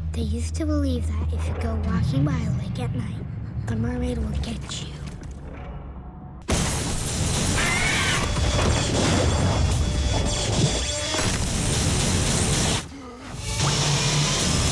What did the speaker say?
They used to believe that if you go walking by a lake at night, the mermaid will get you.